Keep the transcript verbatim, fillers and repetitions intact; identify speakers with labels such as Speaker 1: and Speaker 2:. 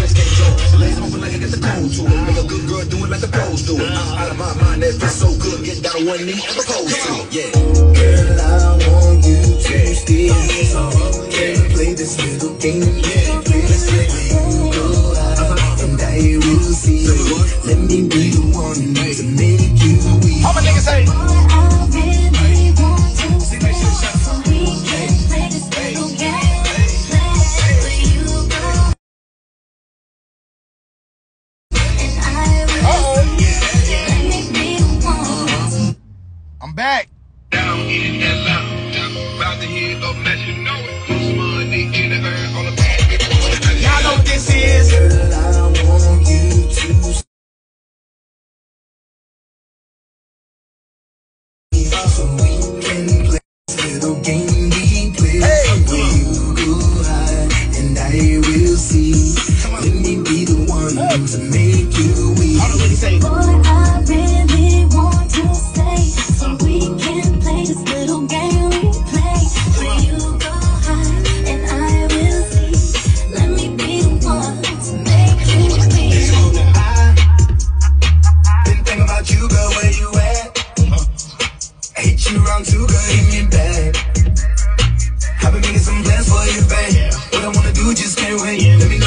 Speaker 1: Chris can't go. Legs open like I get the code to it. Make a good girl do it like the pros do it. I'm out of my mind, that feels so good. Get down on one knee and propose to it. Yeah.
Speaker 2: Girl, I want you to stay. So can we play this little game? Yeah, play this little game. Go out and I will see. Let me be the one to make you weak.
Speaker 1: All my niggas say. I'm back.
Speaker 3: Down in that lounge, about to hit up, let you know it. Post money in the earth on the back.
Speaker 1: Y'all know what this is.
Speaker 2: Girl, I want you to stay. So we can play this little game we play.
Speaker 1: Hey,
Speaker 2: where you go high and I will see. Let me be the one to make you weak.
Speaker 1: Hold on, what he say?
Speaker 4: Boy, I really want to stay, so we can play this little game we play. Where you go high and I will see. Let me be the one to make you weak.
Speaker 2: I been thinking about you, girl, where you at? I hate you wrong too, girl, hit me back. I've been making some plans for you, babe. What I wanna do just can't wait. Let me